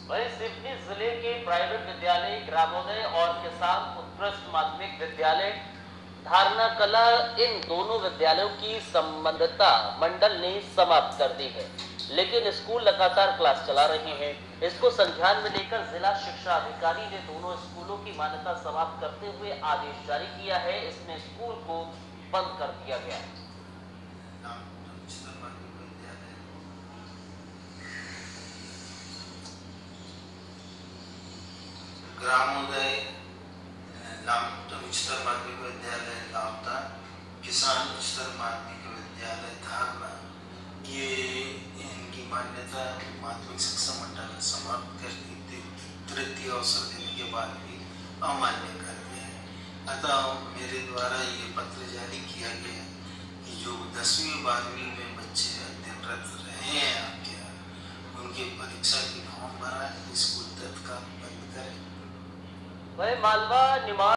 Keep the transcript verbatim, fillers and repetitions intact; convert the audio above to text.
वहीं सिवनी जिले के प्राइवेट विद्यालय ग्रामोदय और किसान उत्कृष्ट माध्यमिक विद्यालय धारणा कला, इन दोनों विद्यालयों की संबद्धता मंडल ने समाप्त कर दी है, लेकिन स्कूल लगातार क्लास चला रहे हैं। इसको संज्ञान में लेकर जिला शिक्षा अधिकारी ने दोनों स्कूलों की मान्यता समाप्त करते हुए आदेश जारी किया है। इसमें स्कूल को बंद कर दिया गया है। ग्रामोदय उच्चतर माध्यमिक विद्यालय लावता, किसान उच्चतर माध्यमिक विद्यालय धारणा, ये इनकी मान्यता माध्यमिक शिक्षा मंडल ने समाप्त कर दी थी। तृतीय अवसर देने के बाद भी अमान्य कर दिया है। अतः मेरे द्वारा ये पत्र जारी किया गया कि जो दसवीं बारहवीं में बच्चे अध्ययनरत रहे हैं आपके यहाँ, उनकी परीक्षा की फॉर्म भरा है, स्कूल तत्काल बंद करें। वह मालवा निमा